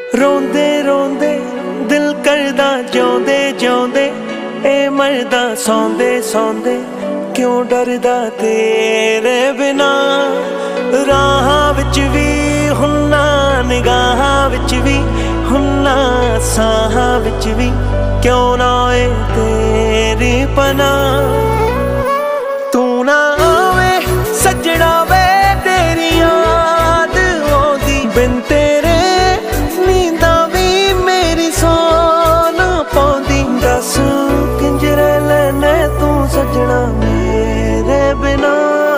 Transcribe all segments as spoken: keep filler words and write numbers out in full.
रोंदे रोंदे दिल करदा जिउंदे जिउंदे ए मरदा सौंदे सौंदे क्यों डरदा तेरे बिना। राहां विच भी हुन्ना निगाहां विच भी हुन्ना साहां विच भी क्यों ना होए तेरी पनाह। तू ना आवे सजना वे तेरी याद आउंदी बिन तेरे नींदा भी मेरी सौ ना पाउंदी। दस किंज रह लैना तू सजना मेरे बिना।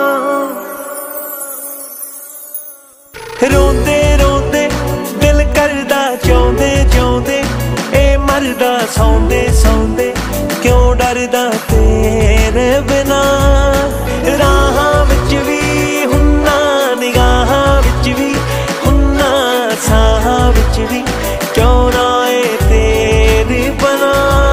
रोंदे रोंदे दिल करदा जिउंदे जिउंदे ए मरदा सौंदे सौंदे क्यों डरदा तेरे बिना। राहां विच भी हुन्ना निगाहां विच भी हुन्ना साहां विच भी क्यों ना होए तेरी पनाह।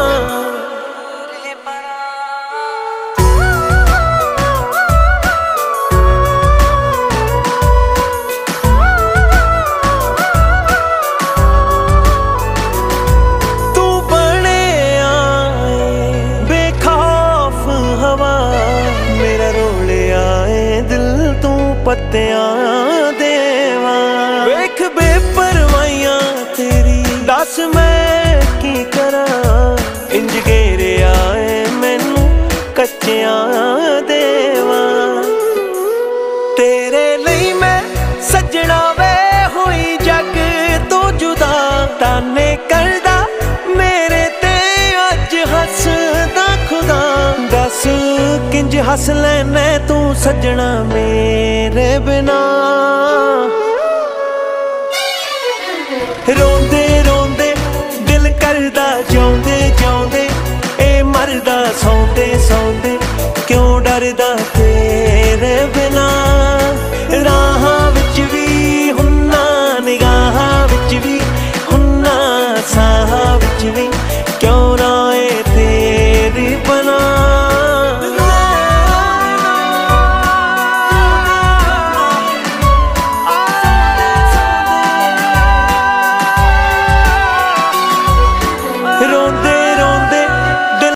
पत्तियां देवा वेख बेपरवाइयां तेरी दस मैं की करा। इंज घेरे आए मैनू कच्चियां देवा तेरे लई मैं सजना वे हुई जग तो जुदा। ताने करदा मेरे ते अज हसदा खुदा। दस किंज हस लैना तू सजना मेरे बिना। रोंदे रोंदे दिल करदा जिउंदे जिउंदे ए मरदा सौंदे सौंदे क्यों डरदा